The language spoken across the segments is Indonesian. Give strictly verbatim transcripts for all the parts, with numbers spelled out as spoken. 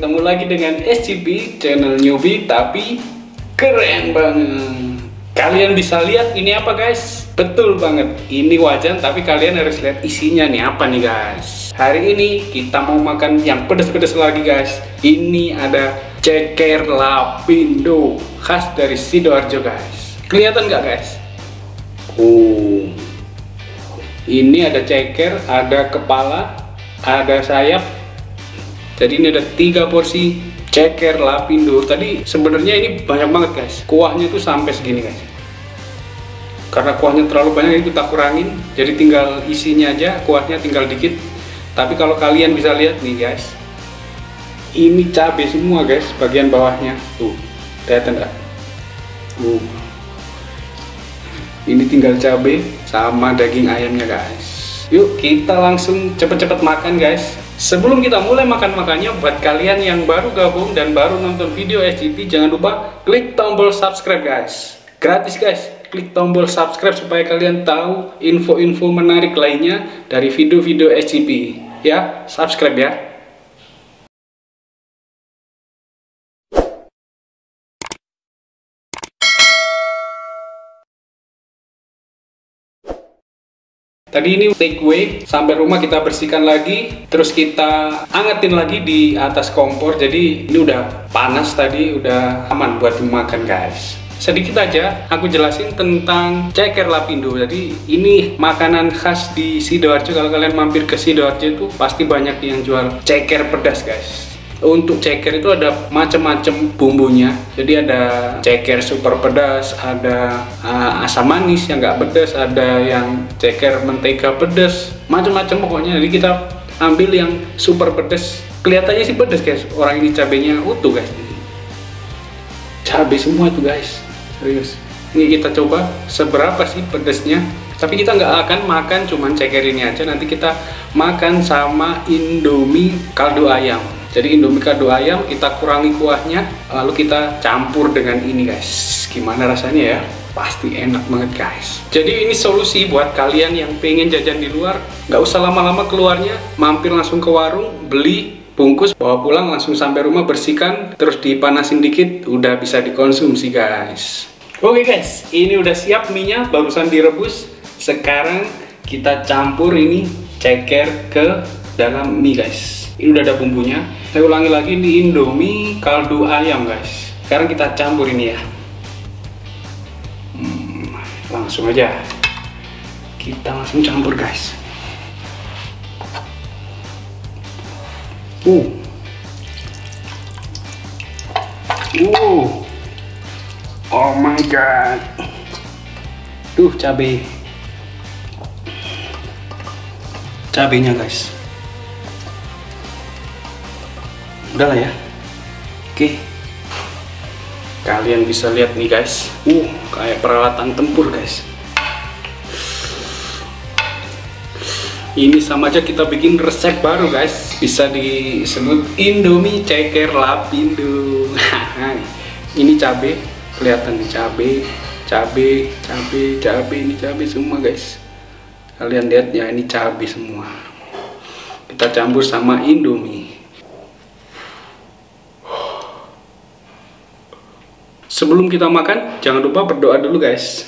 ketemu lagi dengan S C P, channel newbie tapi keren banget. Kalian bisa lihat ini apa guys? Betul banget, ini wajan tapi kalian harus lihat isinya nih apa nih guys. Hari ini kita mau makan yang pedas-pedas lagi guys. Ini ada ceker lapindo khas dari Sidoarjo guys. Kelihatan nggak guys? Oh, ini ada ceker, ada kepala, ada sayap. Jadi ini ada tiga porsi ceker lapindo. Tadi sebenarnya ini banyak banget guys. Kuahnya tuh sampai segini guys. Karena kuahnya terlalu banyak ini kita kurangin. Jadi tinggal isinya aja, kuahnya tinggal dikit. Tapi kalau kalian bisa lihat nih guys, ini cabai semua guys, bagian bawahnya. Tuh, kelihatan nggak? Uh. Ini tinggal cabai sama daging ayamnya guys. Yuk kita langsung cepet-cepet makan guys. Sebelum kita mulai makan-makannya, buat kalian yang baru gabung dan baru nonton video S C P, jangan lupa klik tombol subscribe guys. Gratis guys, klik tombol subscribe supaya kalian tahu info-info menarik lainnya dari video-video S C P. Ya, subscribe ya. Tadi ini take away, sampai rumah kita bersihkan lagi, terus kita angetin lagi di atas kompor. Jadi ini udah panas tadi, udah aman buat dimakan guys. Sedikit aja aku jelasin tentang ceker lapindo. Jadi ini makanan khas di Sidoarjo. Kalau kalian mampir ke Sidoarjo itu pasti banyak yang jual ceker pedas guys. Untuk ceker itu ada macam-macam bumbunya. Jadi ada ceker super pedas, ada uh, asam manis yang nggak pedas, ada yang ceker mentega pedas, macam-macam pokoknya. Jadi kita ambil yang super pedas. Kelihatannya sih pedas guys. Orang ini cabenya utuh guys. Cabai semua tuh guys. Serius. Ini kita coba seberapa sih pedasnya. Tapi kita nggak akan makan cuman ceker ini aja. Nanti kita makan sama Indomie kaldu ayam. Jadi Indomie kaldu ayam kita kurangi kuahnya, lalu kita campur dengan ini guys. Gimana rasanya ya? Pasti enak banget guys. Jadi ini solusi buat kalian yang pengen jajan di luar, nggak usah lama-lama keluarnya, mampir langsung ke warung, beli, bungkus, bawa pulang, langsung sampai rumah bersihkan, terus dipanasin dikit, udah bisa dikonsumsi guys. Oke guys, ini udah siap mie-nya, barusan direbus. Sekarang kita campur ini ceker ke dalam mie guys. Ini udah ada bumbunya. Saya ulangi lagi, ini Indomie kaldu ayam guys. Sekarang kita campur ini ya. Hmm, langsung aja. Kita langsung campur guys. Uh. Uh. Oh my god. Tuh cabai. Cabainya guys. Udah lah ya. Oke. Kalian bisa lihat nih guys. Uh, kayak peralatan tempur guys. Ini sama aja kita bikin resep baru guys. Bisa disebut Indomie ceker lapindo. Ini cabai, kelihatan nih cabai, cabai, cabai, cabai, ini cabai semua guys. Kalian lihat ya, ini cabai semua. Kita campur sama Indomie. Sebelum kita makan, jangan lupa berdoa dulu guys.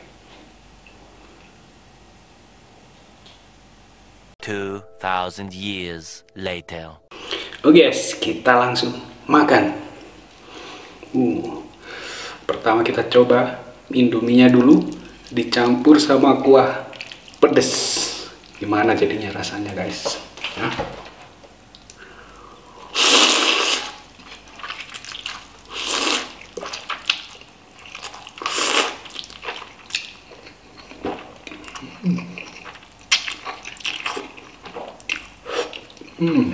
two thousand years later. Oke guys, kita langsung makan. Uh, pertama kita coba Indominya dulu, dicampur sama kuah pedes. Gimana jadinya rasanya guys? Nah. Hmm.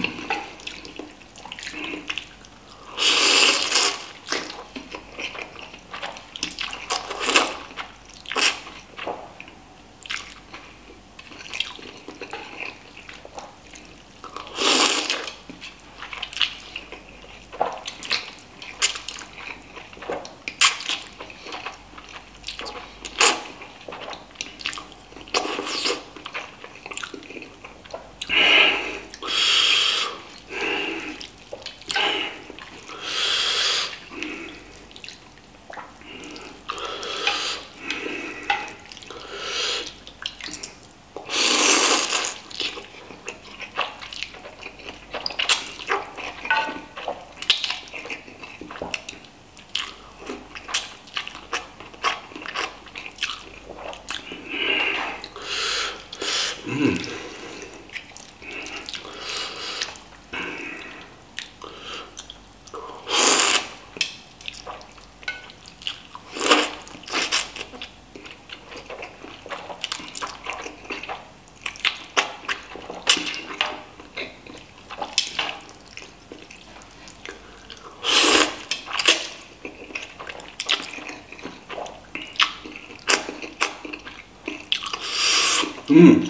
Hmm.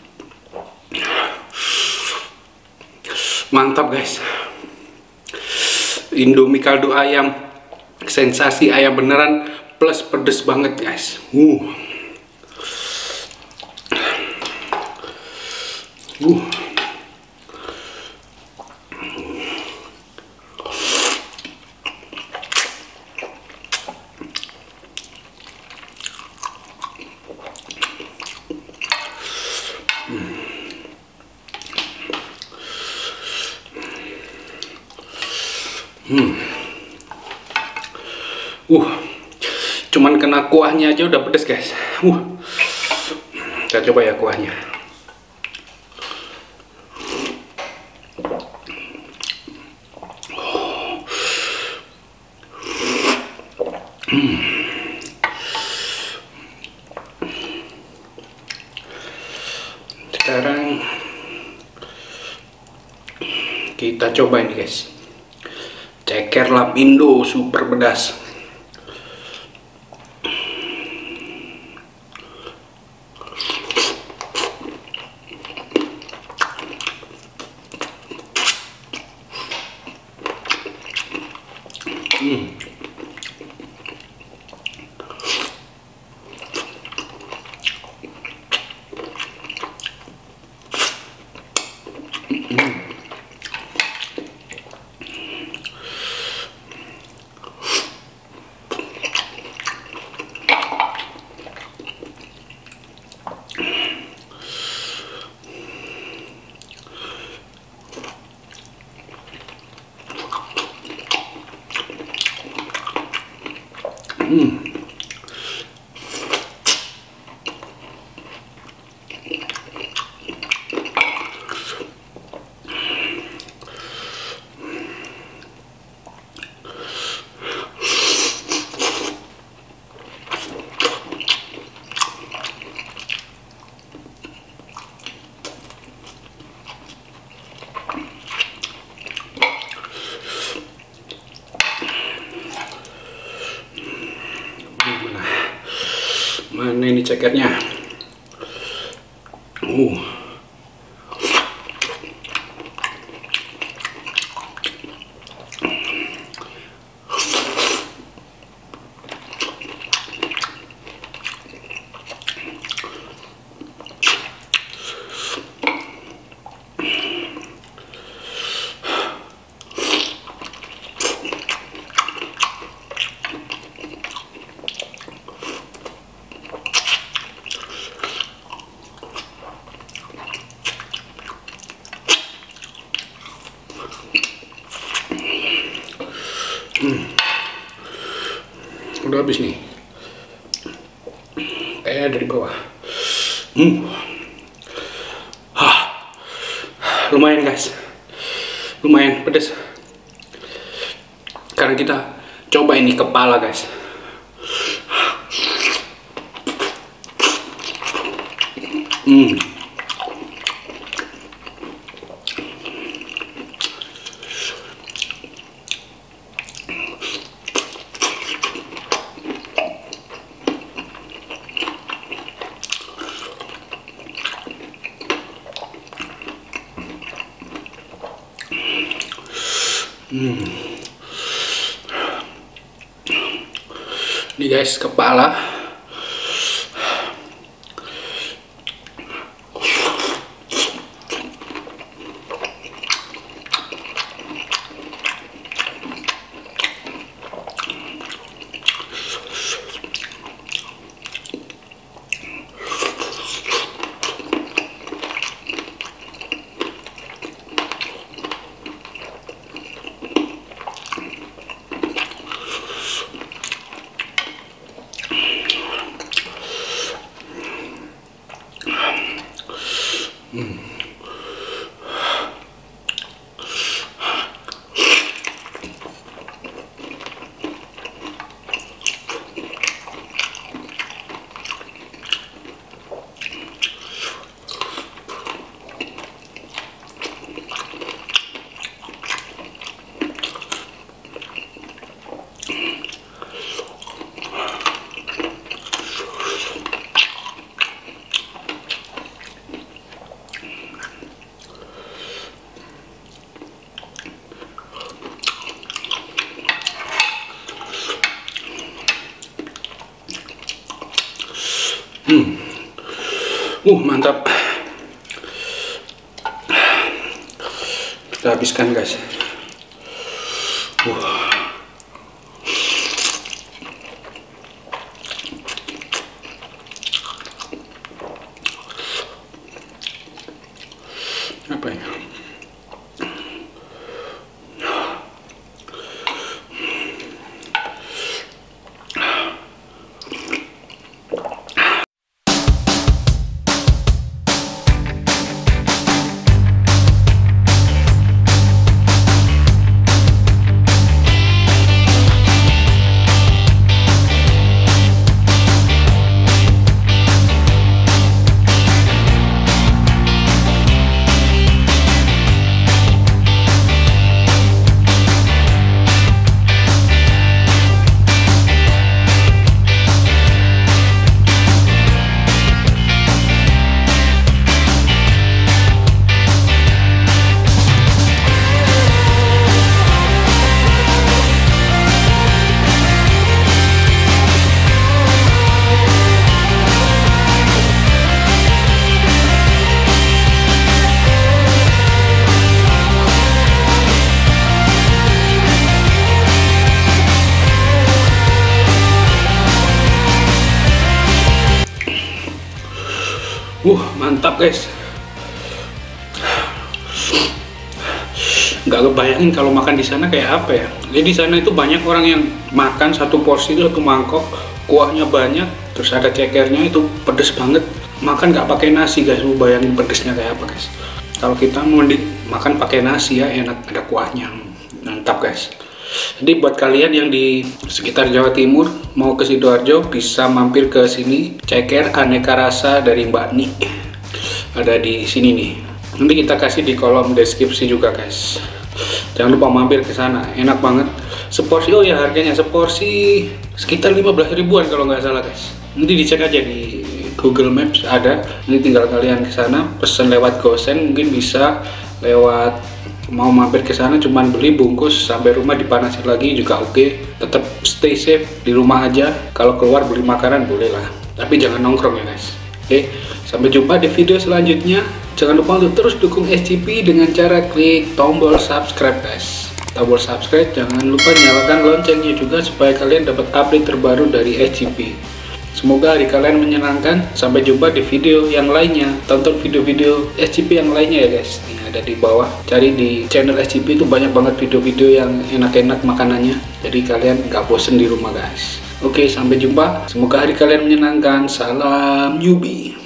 Mantap guys. Indomie kaldu ayam, sensasi ayam beneran plus pedes banget guys. Uh. Uh. Hmm. Uh, cuman kena kuahnya aja udah pedes guys. Uh, kita coba ya kuahnya. Hmm. Sekarang kita coba ini guys. Ceker Lapindo super pedas. Hmm. Hmm. Mana ini cekernya? Uh. Hmm. Udah habis nih. Kayaknya dari bawah. Hmm. Hah. Lumayan guys. Lumayan pedas. Sekarang kita coba ini kepala guys. Hmm. Hmm. Ini guys kepala. Hmm. Uh, mantap. Kita habiskan, guys. Uh. Apa ya? Uh, mantap, guys. Nggak kebayangin kalau makan di sana kayak apa ya. Jadi di sana itu banyak orang yang makan satu porsi itu satu mangkok, kuahnya banyak, terus ada cekernya, itu pedes banget. Makan nggak pakai nasi, guys. Lu bayangin pedesnya kayak apa, guys. Kalau kita mending makan pakai nasi ya, enak, ada kuahnya. Mantap, guys. Jadi buat kalian yang di sekitar Jawa Timur mau ke Sidoarjo bisa mampir ke sini. Ceker aneka rasa dari Mbak Ni ada di sini nih. Nanti kita kasih di kolom deskripsi juga, guys. Jangan lupa mampir ke sana, enak banget. Seporsi, oh ya harganya seporsi sekitar lima belas ribuan kalau nggak salah, guys. Nanti dicek aja di Google Maps ada. Nanti tinggal kalian ke sana pesen lewat Gosen, mungkin bisa lewat. Mau mampir ke sana cuman beli bungkus sampai rumah dipanasin lagi juga oke. Okay. Tetap stay safe di rumah aja. Kalau keluar beli makanan boleh lah, tapi jangan nongkrong ya, guys. Oke, okay. Sampai jumpa di video selanjutnya. Jangan lupa untuk terus dukung S C P dengan cara klik tombol subscribe, guys. Tombol subscribe, jangan lupa nyalakan loncengnya juga supaya kalian dapat update terbaru dari S C P. Semoga hari kalian menyenangkan. Sampai jumpa di video yang lainnya. Tonton video-video S C P yang lainnya ya, guys. Ini ada di bawah. Cari di channel S C P itu banyak banget video-video yang enak-enak makanannya. Jadi kalian nggak bosen di rumah, guys. Oke, sampai jumpa. Semoga hari kalian menyenangkan. Salam Yubi.